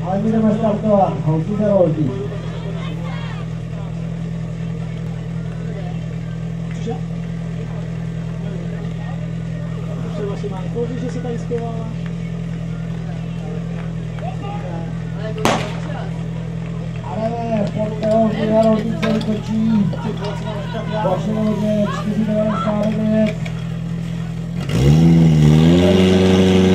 Ale budeme startovat, holky za rolky. Cože? Třeba si mám koupit, že se tady zpěvala? Ale ne, pojďte holky za rolky, celý točí. Vaše hodně, 4,99.